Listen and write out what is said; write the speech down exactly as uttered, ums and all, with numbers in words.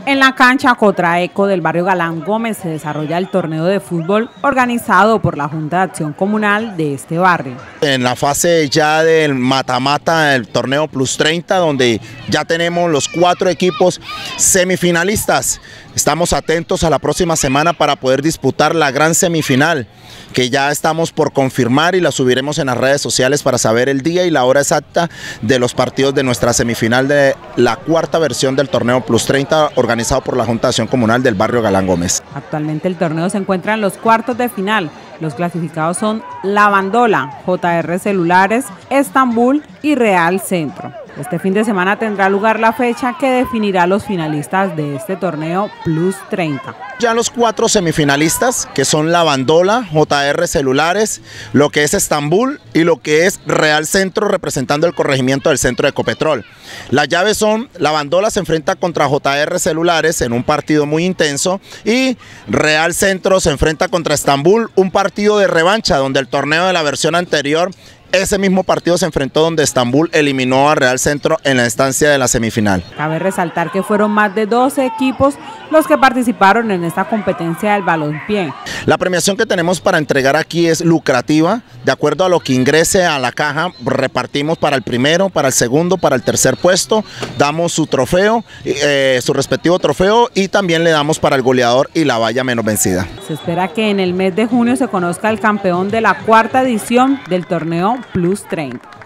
En la cancha Cotraeco del barrio Galán Gómez se desarrolla el torneo de fútbol organizado por la Junta de Acción Comunal de este barrio. En la fase ya del mata-mata del torneo Plus treinta, donde ya tenemos los cuatro equipos semifinalistas. Estamos atentos a la próxima semana para poder disputar la gran semifinal, que ya estamos por confirmar y la subiremos en las redes sociales para saber el día y la hora exacta de los partidos de nuestra semifinal de la cuarta versión del torneo Plus treinta organizado por la Junta de Acción Comunal del barrio Galán Gómez. Actualmente el torneo se encuentra en los cuartos de final. Los clasificados son La Bandola, J R Celulares, Estambul y Real Centro. Este fin de semana tendrá lugar la fecha que definirá los finalistas de este torneo Plus treinta. Ya los cuatro semifinalistas, que son La Bandola, J R Celulares, lo que es Estambul y lo que es Real Centro, representando el corregimiento del centro de Ecopetrol. Las llaves son: La Bandola se enfrenta contra J R Celulares en un partido muy intenso y Real Centro se enfrenta contra Estambul, un partido de revancha donde el torneo de la versión anterior, ese mismo partido se enfrentó donde Estambul eliminó a Real Centro en la instancia de la semifinal. Cabe resaltar que fueron más de doce equipos los que participaron en esta competencia del balompié. La premiación que tenemos para entregar aquí es lucrativa. De acuerdo a lo que ingrese a la caja, repartimos para el primero, para el segundo, para el tercer puesto, damos su trofeo, eh, su respectivo trofeo, y también le damos para el goleador y la valla menos vencida. Se espera que en el mes de junio se conozca el campeón de la cuarta edición del torneo Plus treinta.